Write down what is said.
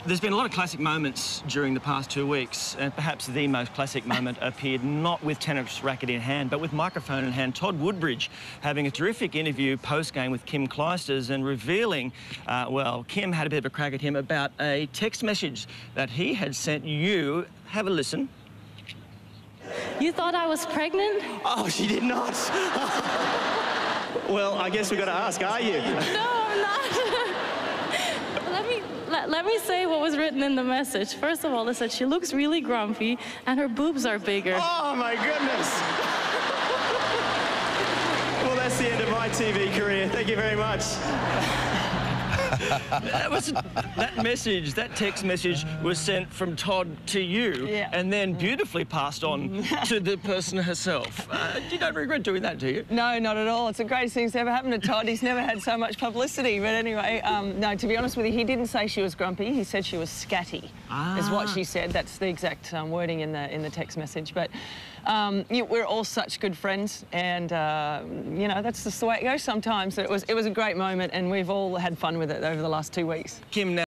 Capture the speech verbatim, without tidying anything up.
There's been a lot of classic moments during the past two weeks, and perhaps the most classic moment appeared not with tennis racket in hand, but with microphone in hand. Todd Woodbridge having a terrific interview post-game with Kim Clijsters and revealing, uh, well, Kim had a bit of a crack at him about a text message that he had sent you. Have a listen. You thought I was pregnant? Oh, she did not. Well, I guess we've got to ask, are you? No, I'm not. let me let, let me say what was written in the message. First of all, it said she looks really grumpy and her boobs are bigger. Oh, my goodness. Well, that's the end of my T V career. Thank you very much. That, was, that message, that text message was sent from Todd to you, yeah. and then beautifully passed on to the person herself. Uh, you don't regret doing that, do you? No, not at all. It's the greatest thing that's ever happened to Todd. He's never had so much publicity. But anyway, um, no, to be honest with you, he didn't say she was grumpy. He said she was scatty, ah. is what she said. That's the exact um, wording in the in the text message. But um, you, we're all such good friends, and uh, you know that's just the way it goes sometimes. It was it was a great moment, and we've all had fun with it over the last two weeks. Kim, now